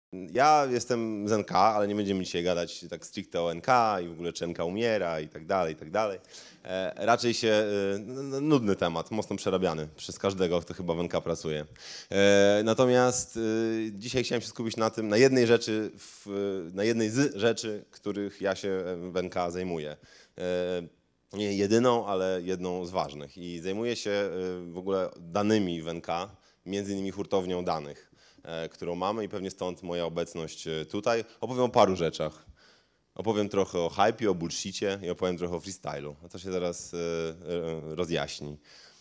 Ja jestem z NK, ale nie będziemy dzisiaj gadać tak stricte o NK i w ogóle czy NK umiera i tak dalej, i tak dalej. Raczej się, nudny temat, mocno przerabiany przez każdego, kto chyba w NK pracuje. Natomiast dzisiaj chciałem się skupić na tym, na jednej z rzeczy, których ja się w NK zajmuję. Nie jedyną, ale jedną z ważnych. I zajmuję się w ogóle danymi w NK, między innymi hurtownią danych, którą mamy i pewnie stąd moja obecność tutaj. Opowiem o paru rzeczach. Opowiem trochę o hypie, o bullshicie i opowiem trochę o freestylu. A to się zaraz rozjaśni.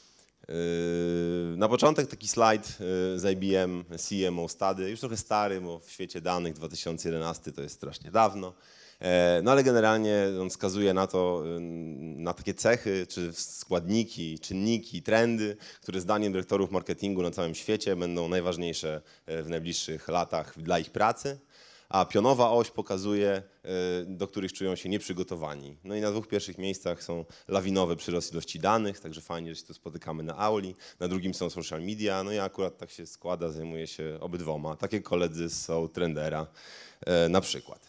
Na początek taki slajd z IBM CMO Study, już trochę stary, bo w świecie danych 2011 to jest strasznie dawno. No ale generalnie on wskazuje na to, na takie cechy, czy składniki, czynniki, trendy, które zdaniem dyrektorów marketingu na całym świecie będą najważniejsze w najbliższych latach dla ich pracy. A pionowa oś pokazuje, do których czują się nieprzygotowani. No i na dwóch pierwszych miejscach są lawinowy przyrost ilości danych, także fajnie, że się tu spotykamy na auli. Na drugim są social media, no ja akurat tak się składa, zajmuję się obydwoma. Takie koledzy są Trendera na przykład.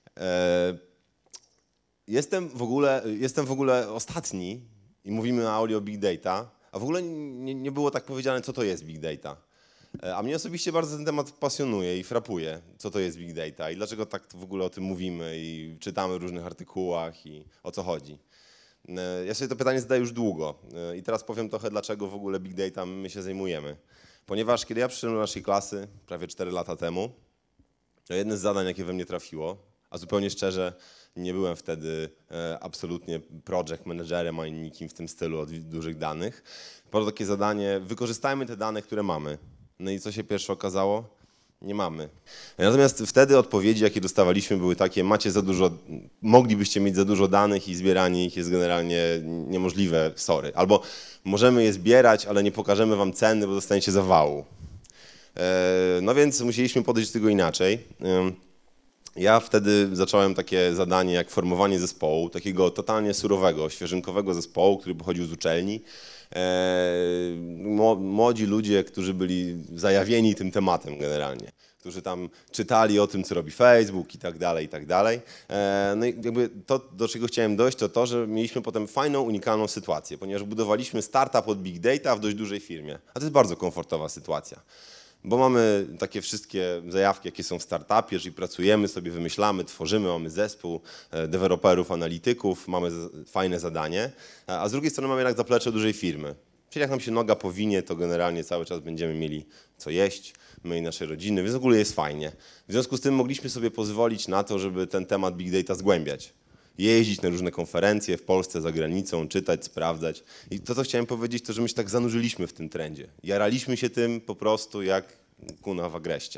Jestem w ogóle ostatni i mówimy na auli o Big Data, a w ogóle nie było tak powiedziane, co to jest Big Data. A mnie osobiście bardzo ten temat pasjonuje i frapuje, co to jest Big Data i dlaczego tak w ogóle o tym mówimy i czytamy w różnych artykułach i o co chodzi. Ja sobie to pytanie zadaję już długo i teraz powiem trochę, dlaczego w ogóle Big Data my się zajmujemy. Ponieważ kiedy ja przyszedłem do naszej klasy prawie 4 lata temu, to jedno z zadań, jakie we mnie trafiło, a zupełnie szczerze nie byłem wtedy absolutnie project managerem ani nikim w tym stylu od dużych danych, padło takie zadanie, wykorzystajmy te dane, które mamy. No i co się pierwsze okazało? Nie mamy. Natomiast wtedy odpowiedzi, jakie dostawaliśmy, były takie, macie za dużo, moglibyście mieć za dużo danych i zbieranie ich jest generalnie niemożliwe, sorry. Albo możemy je zbierać, ale nie pokażemy wam ceny, bo dostaniecie zawału. No więc musieliśmy podejść do tego inaczej. Ja wtedy zacząłem takie zadanie jak formowanie zespołu, takiego totalnie surowego, świeżynkowego zespołu, który pochodził z uczelni. Młodzi ludzie, którzy byli zajawieni tym tematem generalnie, którzy tam czytali o tym, co robi Facebook i tak dalej, i tak dalej. No i jakby to, do czego chciałem dojść, to to, że mieliśmy potem fajną, unikalną sytuację, ponieważ budowaliśmy startup od Big Data w dość dużej firmie, a to jest bardzo komfortowa sytuacja. Bo mamy takie wszystkie zajawki, jakie są w startupie, czyli pracujemy sobie, wymyślamy, tworzymy, mamy zespół deweloperów, analityków, mamy fajne zadanie, a z drugiej strony mamy jednak zaplecze dużej firmy. Czyli jak nam się noga powinie, to generalnie cały czas będziemy mieli co jeść, my i nasze rodziny, więc w ogóle jest fajnie. W związku z tym mogliśmy sobie pozwolić na to, żeby ten temat Big Data zgłębiać. Jeździć na różne konferencje w Polsce, za granicą, czytać, sprawdzać. I to, co chciałem powiedzieć, to że my się tak zanurzyliśmy w tym trendzie. Jaraliśmy się tym po prostu jak kuna w agreście.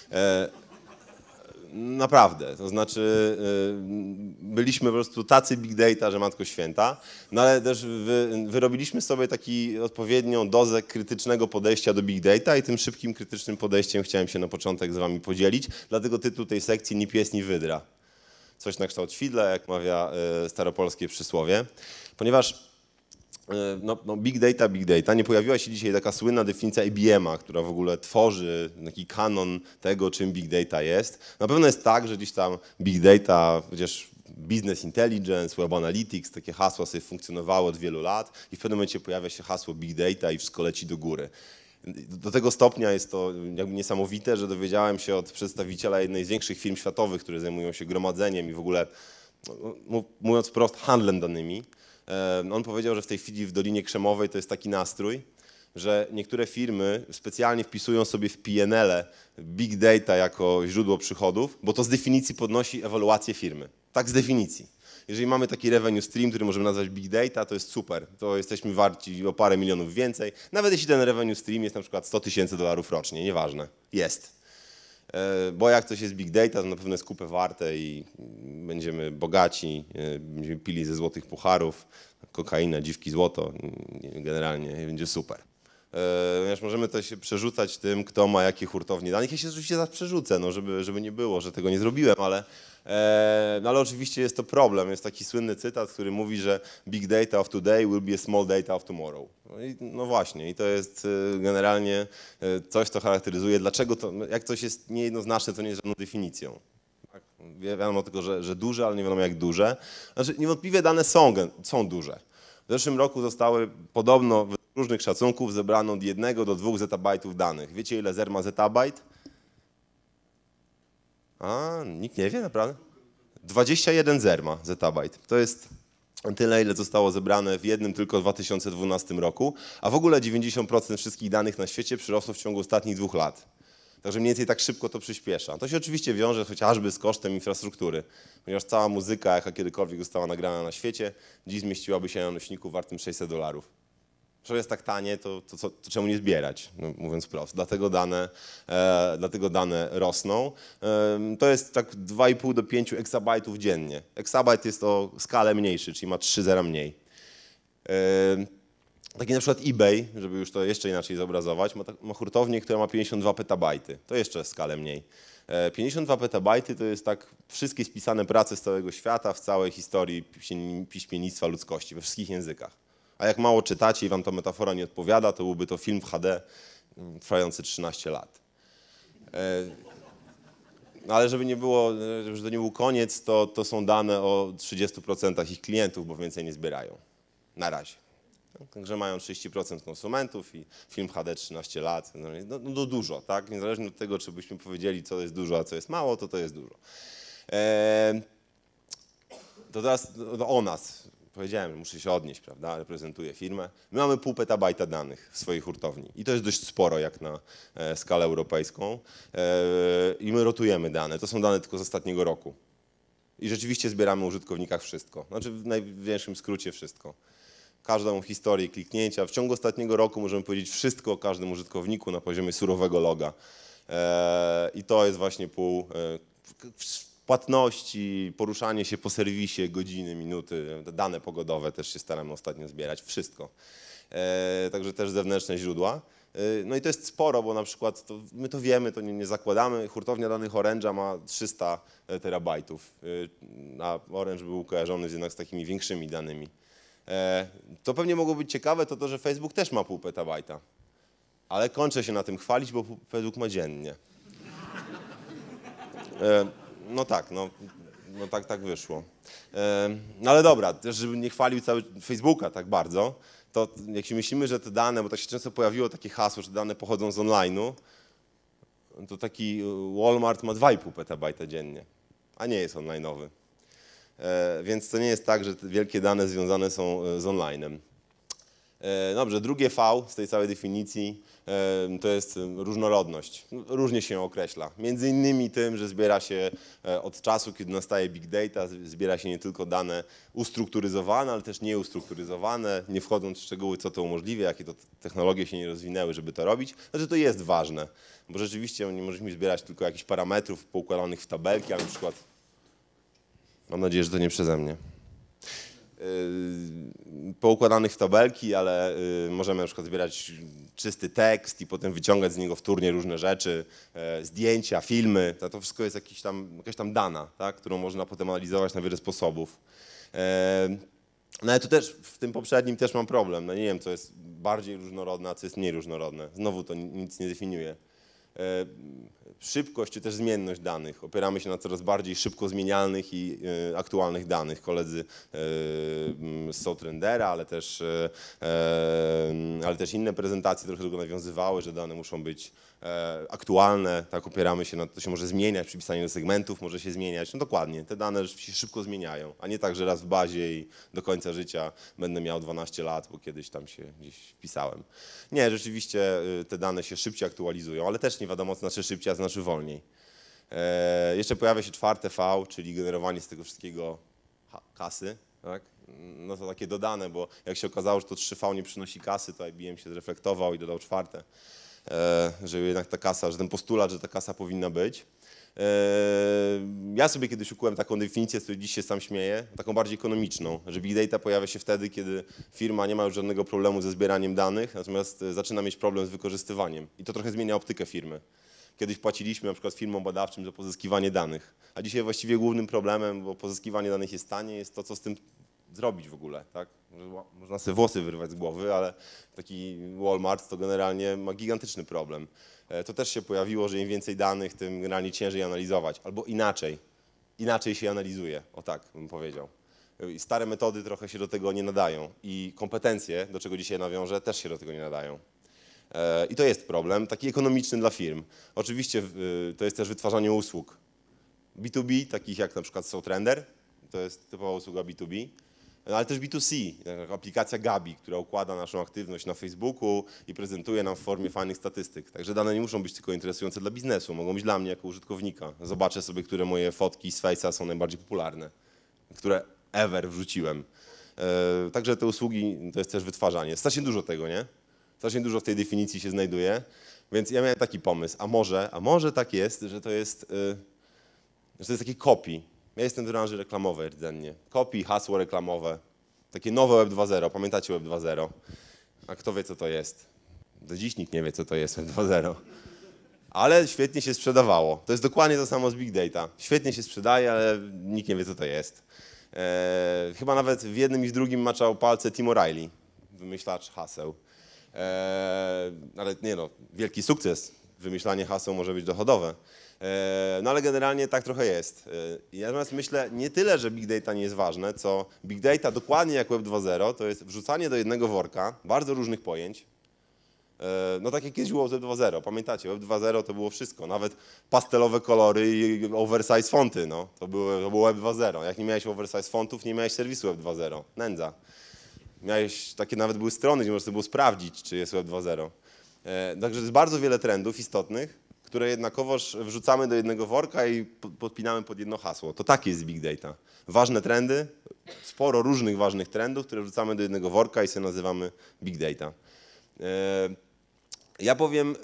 Naprawdę, to znaczy byliśmy po prostu tacy big data, że matko święta, no ale też wyrobiliśmy sobie taki odpowiednią dozę krytycznego podejścia do big data i tym szybkim, krytycznym podejściem chciałem się na początek z wami podzielić, dlatego tytuł tej sekcji ni pies, ni wydra. Coś na kształt świdla, jak mawia staropolskie przysłowie, ponieważ big data, nie pojawiła się dzisiaj taka słynna definicja IBM-a, która w ogóle tworzy taki kanon tego, czym big data jest. Na pewno jest tak, że gdzieś tam big data, chociaż business intelligence, web analytics, takie hasła sobie funkcjonowały od wielu lat i w pewnym momencie pojawia się hasło big data i wszystko leci do góry. Do tego stopnia jest to jakby niesamowite, że dowiedziałem się od przedstawiciela jednej z większych firm światowych, które zajmują się gromadzeniem i w ogóle, mówiąc wprost, handlem danymi. On powiedział, że w tej chwili w Dolinie Krzemowej to jest taki nastrój, że niektóre firmy specjalnie wpisują sobie w PNL-e big data jako źródło przychodów, bo to z definicji podnosi ewaluację firmy. Tak z definicji. Jeżeli mamy taki revenue stream, który możemy nazwać big data, to jest super. To jesteśmy warci o parę milionów więcej. Nawet jeśli ten revenue stream jest na przykład $100,000 rocznie, nieważne. Jest. Bo jak coś jest big data, to na pewno jest kupę warte i będziemy bogaci, będziemy pili ze złotych pucharów, kokaina, dziwki, złoto, generalnie będzie super. Ponieważ możemy to się przerzucać tym, kto ma jakie hurtownie danych. Ja się oczywiście zaraz przerzucę, no, żeby nie było, że tego nie zrobiłem, no ale oczywiście jest to problem. Jest taki słynny cytat, który mówi, że big data of today will be a small data of tomorrow. No właśnie, i to jest generalnie coś, co charakteryzuje, dlaczego to, jak coś jest niejednoznaczne, to nie jest żadną definicją. Tak? Wiadomo tylko, że duże, ale nie wiadomo jak duże. Znaczy, niewątpliwie dane są duże. W zeszłym roku zostały podobno według różnych szacunków zebrano od 1 do 2 zetabajtów danych. Wiecie, ile zer ma zetabajt? Nikt nie wie, naprawdę? 21 zer ma zetabajt. To jest tyle, ile zostało zebrane w jednym tylko 2012 roku, a w ogóle 90% wszystkich danych na świecie przyrosło w ciągu ostatnich 2 lat. Także mniej więcej tak szybko to przyspiesza. To się oczywiście wiąże chociażby z kosztem infrastruktury, ponieważ cała muzyka, jaka kiedykolwiek została nagrana na świecie, dziś zmieściłaby się na nośniku wartym $600. Skoro jest tak tanie, to czemu nie zbierać, no, mówiąc wprost. Dlatego dane rosną. To jest tak 2,5 do 5 eksabajtów dziennie. Eksabajt jest o skalę mniejszy, czyli ma 3 zera mniej. Taki na przykład eBay, żeby już to jeszcze inaczej zobrazować, ma hurtownię, która ma 52 petabajty. To jeszcze skalę mniej. 52 petabajty to jest tak wszystkie spisane prace z całego świata w całej historii piśmiennictwa ludzkości, we wszystkich językach. A jak mało czytacie i wam ta metafora nie odpowiada, to byłby to film w HD trwający 13 lat. No ale żeby to nie był koniec, to są dane o 30% ich klientów, bo więcej nie zbierają. Na razie. Także mają 30% konsumentów i film HD 13 lat. No dużo, tak? Niezależnie od tego, czy byśmy powiedzieli, co jest dużo, a co jest mało, to jest dużo. To teraz o nas. Powiedziałem, muszę się odnieść, prawda? Reprezentuję firmę. My mamy 0,5 petabajta danych w swojej hurtowni i to jest dość sporo jak na skalę europejską. I my rotujemy dane. To są dane tylko z ostatniego roku. I rzeczywiście zbieramy o użytkownikach wszystko. Znaczy w największym skrócie wszystko. Każdą historię kliknięcia. W ciągu ostatniego roku możemy powiedzieć wszystko o każdym użytkowniku na poziomie surowego loga. I to jest właśnie płatności, poruszanie się po serwisie, godziny, minuty, dane pogodowe też się staramy ostatnio zbierać, wszystko. Także też zewnętrzne źródła. No i to jest sporo, bo na przykład my to wiemy, to nie zakładamy. Hurtownia danych Orange'a ma 300 terabajtów, a Orange był kojarzony jednak z takimi większymi danymi. To pewnie mogło być ciekawe, to, że Facebook też ma 0,5 petabajta. Ale kończę się na tym chwalić, bo Facebook ma dziennie. No tak, tak wyszło. No ale dobra, też żeby nie chwalił cały Facebooka tak bardzo, to jak się myślimy, że te dane, bo tak się często pojawiło takie hasło, że dane pochodzą z online'u, to taki Walmart ma 2,5 petabajta dziennie, a nie jest online'owy. Więc to nie jest tak, że te wielkie dane związane są z online'em. Dobrze, drugie V z tej całej definicji to jest różnorodność. Różnie się określa. Między innymi tym, że zbiera się od czasu, kiedy nastaje big data, zbiera się nie tylko dane ustrukturyzowane, ale też nieustrukturyzowane, nie wchodząc w szczegóły, co to umożliwia, jakie to technologie się nie rozwinęły, żeby to robić. Znaczy to jest ważne, bo rzeczywiście nie możemy zbierać tylko jakichś parametrów poukładanych w tabelki, ale na przykład, mam nadzieję, że to nie przeze mnie, poukładanych w tabelki, ale możemy na przykład zbierać czysty tekst i potem wyciągać z niego wtórnie różne rzeczy, zdjęcia, filmy. To wszystko jest jakaś tam dana, tak, którą można potem analizować na wiele sposobów. No ale tu też, w tym poprzednim też mam problem. No nie wiem, co jest bardziej różnorodne, a co jest mniej różnorodne. Znowu to nic nie definiuje. Szybkość czy też zmienność danych. Opieramy się na coraz bardziej szybko zmienialnych i aktualnych danych. Koledzy z Soutrendera, ale też inne prezentacje trochę do tego nawiązywały, że dane muszą być aktualne. Tak, opieramy się na to, się może zmieniać przy pisaniu do segmentów, może się zmieniać. No dokładnie, te dane się szybko zmieniają, a nie tak, że raz w bazie i do końca życia będę miał 12 lat, bo kiedyś tam się gdzieś wpisałem. Nie, rzeczywiście te dane się szybciej aktualizują, ale też nie wiadomo, co znaczy szybciej, a znaczy wolniej. Jeszcze pojawia się czwarte V, czyli generowanie z tego wszystkiego kasy. Tak? No to takie dodane, bo jak się okazało, że to 3V nie przynosi kasy, to IBM się zreflektował i dodał czwarte, że jednak ta kasa, że ten postulat, że ta kasa powinna być. Ja sobie kiedyś ukułem taką definicję, z której dziś się sam śmieję, taką bardziej ekonomiczną, że big data pojawia się wtedy, kiedy firma nie ma już żadnego problemu ze zbieraniem danych, natomiast zaczyna mieć problem z wykorzystywaniem. I to trochę zmienia optykę firmy. Kiedyś płaciliśmy na przykład firmom badawczym za pozyskiwanie danych, a dzisiaj właściwie głównym problemem, bo pozyskiwanie danych jest tanie, jest to, co z tym zrobić w ogóle. Tak? Można sobie włosy wyrwać z głowy, ale taki Walmart to generalnie ma gigantyczny problem. To też się pojawiło, że im więcej danych, tym generalnie ciężej analizować. Albo inaczej się analizuje, o tak bym powiedział. Stare metody trochę się do tego nie nadają i kompetencje, do czego dzisiaj nawiążę, też się do tego nie nadają. I to jest problem, taki ekonomiczny dla firm. Oczywiście to jest też wytwarzanie usług B2B, takich jak na przykład SoundRender, to jest typowa usługa B2B, ale też B2C, aplikacja Gabi, która układa naszą aktywność na Facebooku i prezentuje nam w formie fajnych statystyk. Także dane nie muszą być tylko interesujące dla biznesu, mogą być dla mnie jako użytkownika. Zobaczę sobie, które moje fotki z Face'a są najbardziej popularne, które ever wrzuciłem. Także te usługi to jest też wytwarzanie. Strasznie dużo tego, nie? Strasznie dużo w tej definicji się znajduje, więc ja miałem taki pomysł, a może tak jest, że to jest takie copy. Ja jestem w branży reklamowej rdzennie. Copy, hasło reklamowe, takie nowe Web 2.0, pamiętacie Web 2.0? A kto wie, co to jest? Do dziś nikt nie wie, co to jest Web 2.0. Ale świetnie się sprzedawało. To jest dokładnie to samo z Big Data. Świetnie się sprzedaje, ale nikt nie wie, co to jest. Chyba nawet w jednym i w drugim maczał palce Tim O'Reilly, wymyślacz haseł. Ale nie no, wielki sukces. Wymyślanie haseł może być dochodowe. No ale generalnie tak trochę jest. Ja natomiast myślę nie tyle, że Big Data nie jest ważne, co Big Data dokładnie jak Web 2.0 to jest wrzucanie do jednego worka bardzo różnych pojęć. No tak jak kiedyś było Web 2.0, pamiętacie, Web 2.0 to było wszystko, nawet pastelowe kolory i oversize fonty, no. To było Web 2.0. Jak nie miałeś oversize fontów, nie miałeś serwisu Web 2.0, nędza. Miałeś, takie nawet były strony, gdzie można sobie było sprawdzić, czy jest Web 2.0. Także jest bardzo wiele trendów istotnych, które jednakowoż wrzucamy do jednego worka i podpinamy pod jedno hasło. To tak jest Big Data. Ważne trendy, sporo różnych ważnych trendów, które wrzucamy do jednego worka i sobie nazywamy Big Data. Ja powiem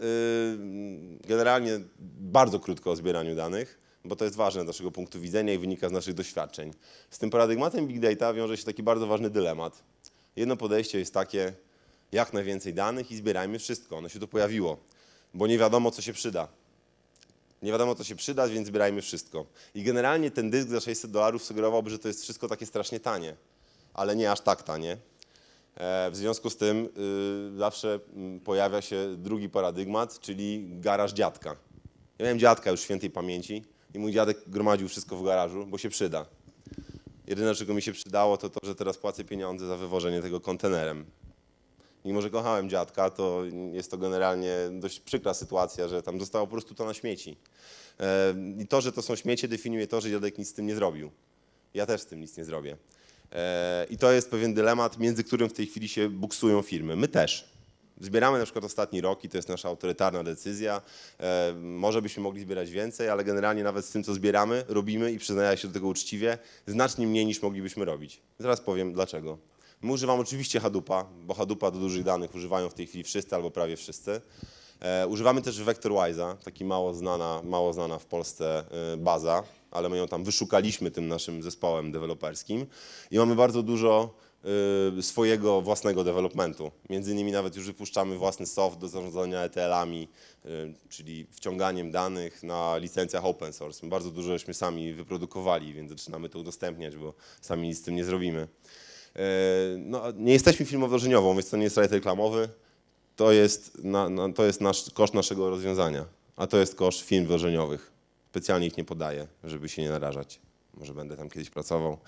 generalnie bardzo krótko o zbieraniu danych, bo to jest ważne z naszego punktu widzenia i wynika z naszych doświadczeń. Z tym paradygmatem Big Data wiąże się taki bardzo ważny dylemat. Jedno podejście jest takie, jak najwięcej danych i zbierajmy wszystko. Ono się tu pojawiło, bo nie wiadomo, co się przyda. Nie wiadomo, co się przyda, więc zbierajmy wszystko. I generalnie ten dysk za $600 sugerowałby, że to jest wszystko takie strasznie tanie, ale nie aż tak tanie. W związku z tym zawsze pojawia się drugi paradygmat, czyli garaż dziadka. Ja miałem dziadka już świętej pamięci i mój dziadek gromadził wszystko w garażu, bo się przyda. Jedyne, czego mi się przydało, to to, że teraz płacę pieniądze za wywożenie tego kontenerem. Mimo że kochałem dziadka, to jest to generalnie dość przykra sytuacja, że tam zostało po prostu to na śmieci. I to, że to są śmiecie, definiuje to, że dziadek nic z tym nie zrobił. Ja też z tym nic nie zrobię. I to jest pewien dylemat, między którym w tej chwili się buksują firmy. My też. Zbieramy na przykład ostatni rok i to jest nasza autorytarna decyzja. Może byśmy mogli zbierać więcej, ale generalnie nawet z tym, co zbieramy, robimy i przyznaję się do tego uczciwie, znacznie mniej niż moglibyśmy robić. Zaraz powiem dlaczego. My używamy oczywiście Hadoopa, bo Hadoopa do dużych danych używają w tej chwili wszyscy albo prawie wszyscy. Używamy też Vectorwise'a, taki mało znana w Polsce baza, ale my ją tam wyszukaliśmy tym naszym zespołem deweloperskim i mamy bardzo dużo swojego własnego developmentu. Między innymi nawet już wypuszczamy własny soft do zarządzania ETL-ami, czyli wciąganiem danych na licencjach open source. My bardzo dużo żeśmy sami wyprodukowali, więc zaczynamy to udostępniać, bo sami nic z tym nie zrobimy. No, nie jesteśmy firmą wdrożeniową, więc to nie jest slajd reklamowy. To jest koszt naszego rozwiązania, a to jest koszt firm wdrożeniowych. Specjalnie ich nie podaję, żeby się nie narażać. Może będę tam kiedyś pracował.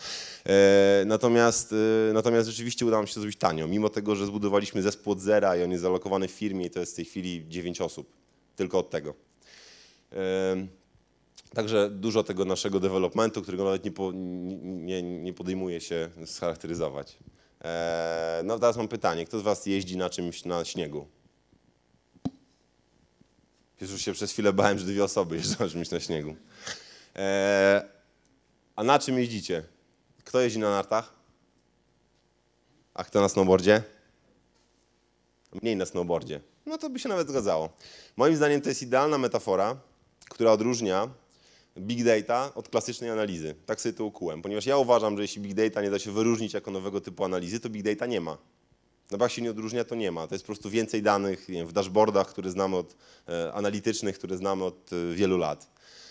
Natomiast rzeczywiście udało mi się to zrobić tanio. Mimo tego, że zbudowaliśmy zespół od zera i on jest zalokowany w firmie i to jest w tej chwili 9 osób. Tylko od tego. Także dużo tego naszego developmentu, którego nawet nie podejmuje się scharakteryzować. No teraz mam pytanie. Kto z was jeździ na czymś na śniegu? Już się przez chwilę bałem, że 2 osoby jeżdżą na czymś na śniegu. A na czym jeździcie? Kto jeździ na nartach? A kto na snowboardzie? Mniej na snowboardzie. No to by się nawet zgadzało. Moim zdaniem to jest idealna metafora, która odróżnia big data od klasycznej analizy. Tak sobie to ukułem, ponieważ ja uważam, że jeśli big data nie da się wyróżnić jako nowego typu analizy, to big data nie ma. No bo jak się nie odróżnia, to nie ma. To jest po prostu więcej danych, nie wiem, w dashboardach, które znamy od analitycznych, które znamy od wielu lat.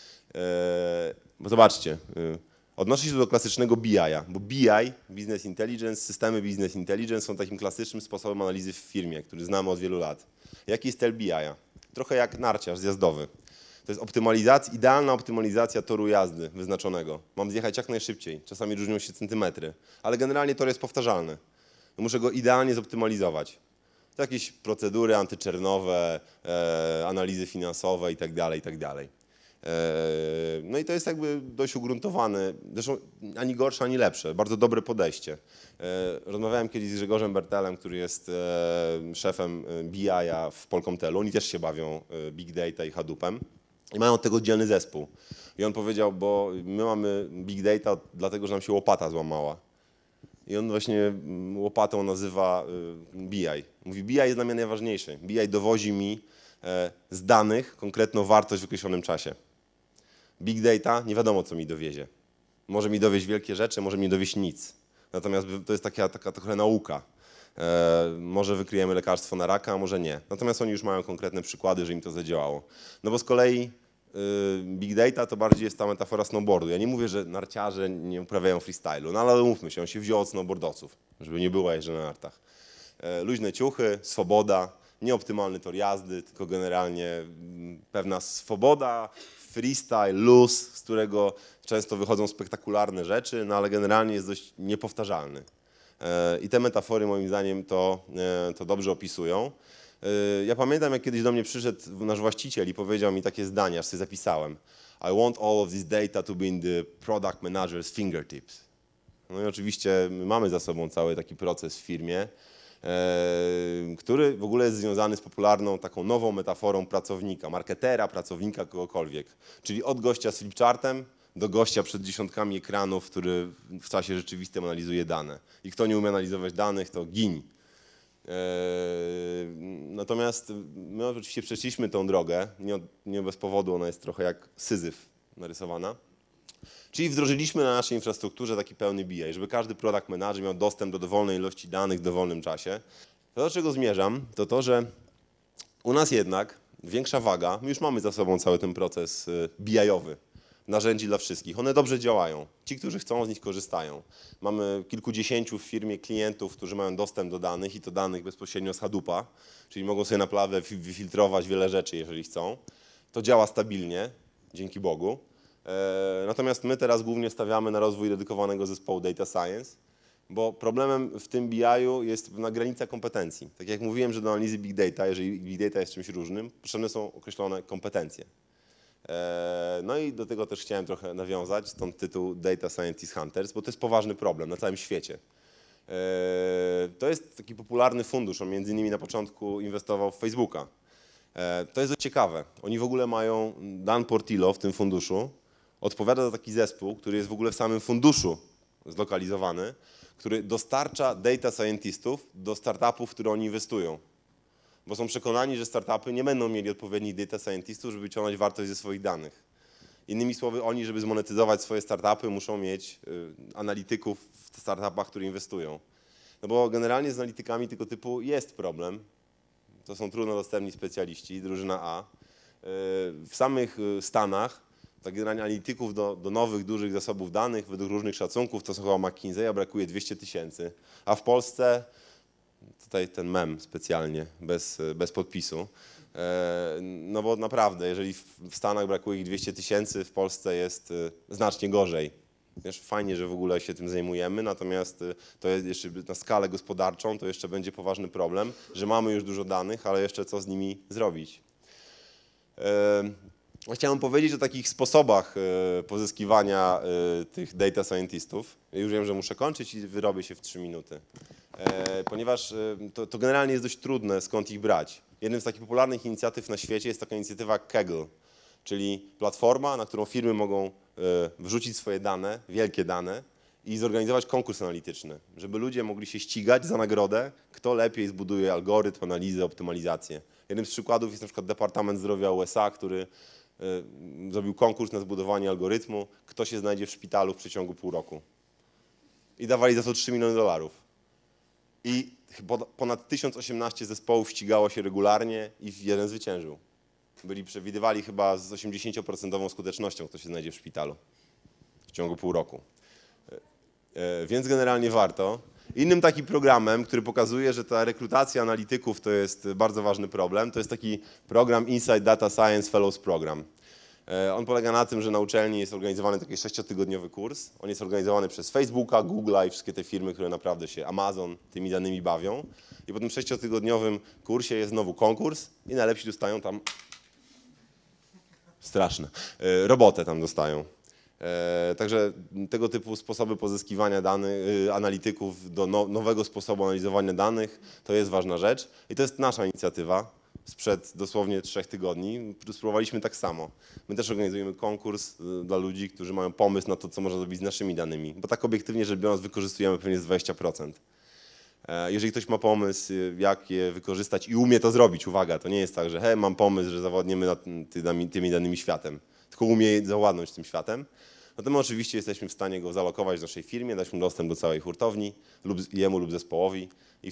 Bo zobaczcie, odnoszę się do klasycznego BI-a, bo BI, Business Intelligence, systemy Business Intelligence są takim klasycznym sposobem analizy w firmie, który znamy od wielu lat. Jaki jest cel BI-a? Trochę jak narciarz zjazdowy. To jest optymalizacja, idealna optymalizacja toru jazdy wyznaczonego. Mam zjechać jak najszybciej, czasami różnią się centymetry, ale generalnie tor jest powtarzalny. Muszę go idealnie zoptymalizować. To jakieś procedury antyczernowe, analizy finansowe itd., itd. No i to jest jakby dość ugruntowane, zresztą ani gorsze, ani lepsze, bardzo dobre podejście. Rozmawiałem kiedyś z Grzegorzem Bertelem, który jest szefem BI-a w Polkomtelu, oni też się bawią Big Data i Hadoopem i mają od tego oddzielny zespół. I on powiedział, bo my mamy Big Data dlatego, że nam się łopata złamała. I on właśnie łopatą nazywa BI. Mówi, BI jest dla mnie najważniejszy. BI dowozi mi z danych konkretną wartość w określonym czasie. Big Data nie wiadomo, co mi dowiezie. Może mi dowieść wielkie rzeczy, może mi dowieść nic. Natomiast to jest taka trochę nauka. Może wykryjemy lekarstwo na raka, a może nie. Natomiast oni już mają konkretne przykłady, że im to zadziałało. No bo z kolei Big Data to bardziej jest ta metafora snowboardu. Ja nie mówię, że narciarze nie uprawiają freestylu, no ale umówmy się, on się wziął od snowboardowców, żeby nie było jeżdżenia na nartach. Luźne ciuchy, swoboda, nieoptymalny tor jazdy, tylko generalnie pewna swoboda, freestyle, luz, z którego często wychodzą spektakularne rzeczy, no ale generalnie jest dość niepowtarzalny. I te metafory moim zdaniem to dobrze opisują. Ja pamiętam, jak kiedyś do mnie przyszedł nasz właściciel i powiedział mi takie zdania, aż sobie zapisałem. I want all of this data to be in the product manager's fingertips. No i oczywiście my mamy za sobą cały taki proces w firmie, który w ogóle jest związany z popularną taką nową metaforą pracownika, marketera, pracownika, kogokolwiek. Czyli od gościa z flipchartem do gościa przed dziesiątkami ekranów, który w czasie rzeczywistym analizuje dane. I kto nie umie analizować danych, to giń. Natomiast my oczywiście przeszliśmy tą drogę, nie bez powodu, ona jest trochę jak Syzyf narysowana. Czyli wdrożyliśmy na naszej infrastrukturze taki pełny BI, żeby każdy product manager miał dostęp do dowolnej ilości danych w dowolnym czasie. To, do czego zmierzam, to to, że u nas jednak większa waga, my już mamy za sobą cały ten proces BI-owy, narzędzi dla wszystkich. One dobrze działają. Ci, którzy chcą, z nich korzystają. Mamy kilkudziesięciu w firmie klientów, którzy mają dostęp do danych i to danych bezpośrednio z Hadoopa, czyli mogą sobie naprawdę wyfiltrować wiele rzeczy, jeżeli chcą. To działa stabilnie, dzięki Bogu. Natomiast my teraz głównie stawiamy na rozwój dedykowanego zespołu Data Science, bo problemem w tym BI-u jest na granica kompetencji. Tak jak mówiłem, że do analizy Big Data, jeżeli Big Data jest czymś różnym, potrzebne są określone kompetencje. No i do tego też chciałem trochę nawiązać, stąd tytuł Data Scientist Hunters, bo to jest poważny problem na całym świecie. To jest taki popularny fundusz, on między innymi na początku inwestował w Facebooka. To jest dość ciekawe. Oni w ogóle mają, Dan Portillo w tym funduszu odpowiada za taki zespół, który jest w ogóle w samym funduszu zlokalizowany, który dostarcza data scientistów do startupów, w które oni inwestują. Bo są przekonani, że startupy nie będą mieli odpowiednich data scientistów, żeby wyciągnąć wartość ze swoich danych. Innymi słowy, oni, żeby zmonetyzować swoje startupy, muszą mieć analityków w startupach, które inwestują. No bo generalnie z analitykami tego typu jest problem. To są trudno dostępni specjaliści, drużyna A. W samych Stanach tak generalnie analityków do nowych, dużych zasobów danych, według różnych szacunków, to są chyba McKinsey'a, brakuje 200 000. A w Polsce, tutaj ten mem specjalnie, bez podpisu, no bo naprawdę, jeżeli w Stanach brakuje ich 200 000, w Polsce jest znacznie gorzej. Wiesz, fajnie, że w ogóle się tym zajmujemy, natomiast to jest jeszcze na skalę gospodarczą, to jeszcze będzie poważny problem, że mamy już dużo danych, ale jeszcze co z nimi zrobić. Chciałem powiedzieć o takich sposobach pozyskiwania tych data scientistów. Już wiem, że muszę kończyć i wyrobię się w 3 minuty. Ponieważ to generalnie jest dość trudne, skąd ich brać. Jednym z takich popularnych inicjatyw na świecie jest taka inicjatywa Kaggle, czyli platforma, na którą firmy mogą wrzucić swoje dane, wielkie dane i zorganizować konkurs analityczny, żeby ludzie mogli się ścigać za nagrodę, kto lepiej zbuduje algorytm, analizę, optymalizację. Jednym z przykładów jest na przykład Departament Zdrowia USA, który zrobił konkurs na zbudowanie algorytmu, kto się znajdzie w szpitalu w przeciągu pół roku. I dawali za to $3 miliony. I ponad 1018 zespołów ścigało się regularnie i jeden zwyciężył. Przewidywali chyba z 80% skutecznością, kto się znajdzie w szpitalu w ciągu pół roku. Więc generalnie warto. Innym takim programem, który pokazuje, że ta rekrutacja analityków to jest bardzo ważny problem, to jest taki program Inside Data Science Fellows Program. On polega na tym, że na uczelni jest organizowany taki 6-tygodniowy kurs. On jest organizowany przez Facebooka, Google'a i wszystkie te firmy, które naprawdę się, Amazon, tymi danymi bawią. I po tym 6-tygodniowym kursie jest znowu konkurs i najlepsi dostają tam, straszne, robotę tam dostają. Także tego typu sposoby pozyskiwania danych, analityków do nowego sposobu analizowania danych to jest ważna rzecz i to jest nasza inicjatywa sprzed dosłownie 3 tygodni. Spróbowaliśmy tak samo. My też organizujemy konkurs dla ludzi, którzy mają pomysł na to, co można zrobić z naszymi danymi, bo tak obiektywnie rzecz biorąc wykorzystujemy pewnie z 20%. Jeżeli ktoś ma pomysł, jak je wykorzystać i umie to zrobić, uwaga, to nie jest tak, że hej, mam pomysł, że zawodniemy nad tymi danymi światem, tylko umie zawładnąć tym światem, no to my oczywiście jesteśmy w stanie go zalokować w naszej firmie, dać mu dostęp do całej hurtowni, jemu lub zespołowi i w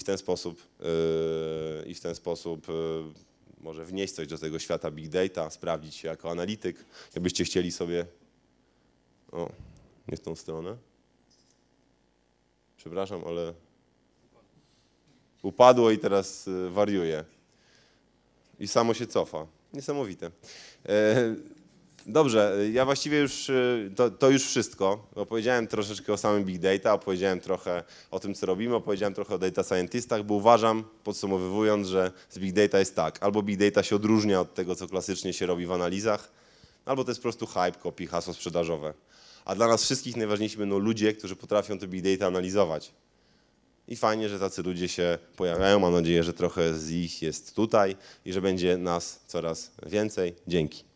ten sposób może wnieść coś do tego świata big data, sprawdzić się jako analityk. Jakbyście chcieli sobie... O, nie w tą stronę. Przepraszam, ale upadło i teraz wariuje. I samo się cofa. Niesamowite. Dobrze, ja właściwie już, to już wszystko. Opowiedziałem troszeczkę o samym Big Data, opowiedziałem trochę o tym, co robimy, opowiedziałem trochę o data scientistach, bo uważam, podsumowując, że z Big Data jest tak. Albo Big Data się odróżnia od tego, co klasycznie się robi w analizach, albo to jest po prostu hype, copy, hasło sprzedażowe. A dla nas wszystkich najważniejsi będą ludzie, którzy potrafią te Big Data analizować. I fajnie, że tacy ludzie się pojawiają. Mam nadzieję, że trochę z ich jest tutaj i że będzie nas coraz więcej. Dzięki.